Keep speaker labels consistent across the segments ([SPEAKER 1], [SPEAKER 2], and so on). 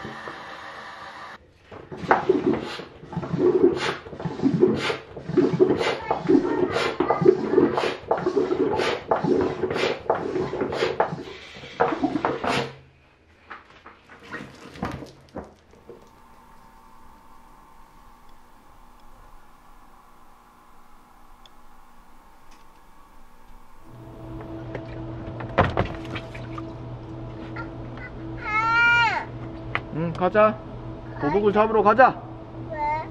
[SPEAKER 1] 응, 가자. 도둑을 잡으러 가자.
[SPEAKER 2] 왜?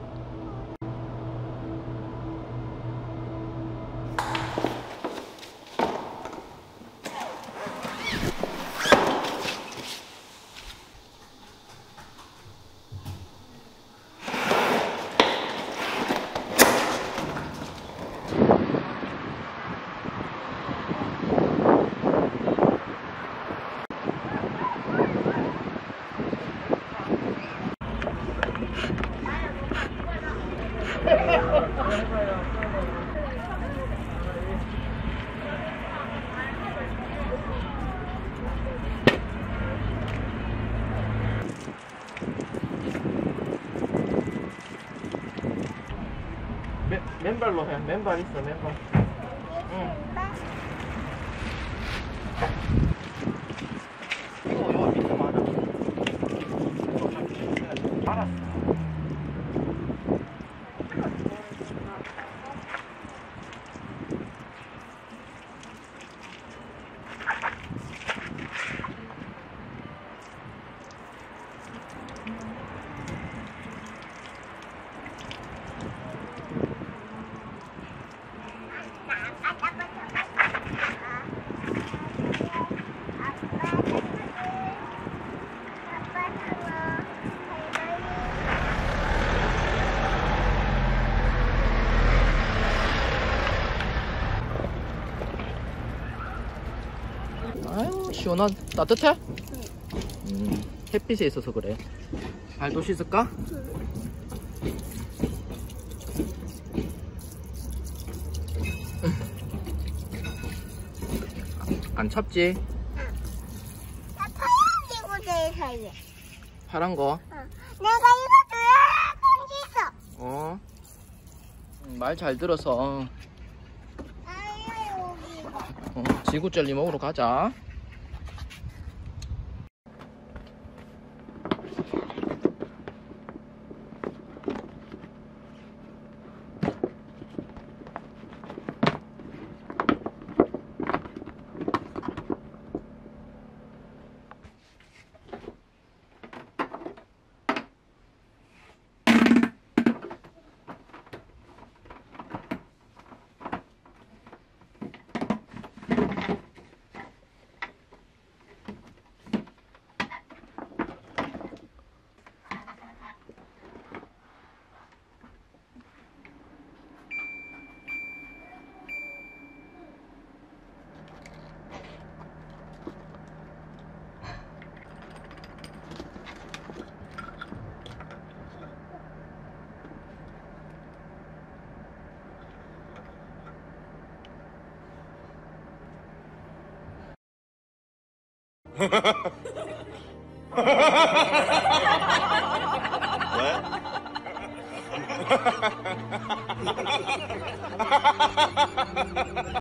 [SPEAKER 1] 맨발로 해. 맨발 있어, 맨발. 응. 이거 밑에 많아. 알았어. 아유, 시원한, 따뜻해? 햇빛에 있어서 그래. 발도 씻을까? 안 찹지?
[SPEAKER 2] 나 파란색으로 제일 사이에.
[SPEAKER 1] 파란 거?
[SPEAKER 2] 내가 이거 줘야
[SPEAKER 1] 어. 말 잘 들어서. 지구 젤리 먹으러 가자.
[SPEAKER 3] What?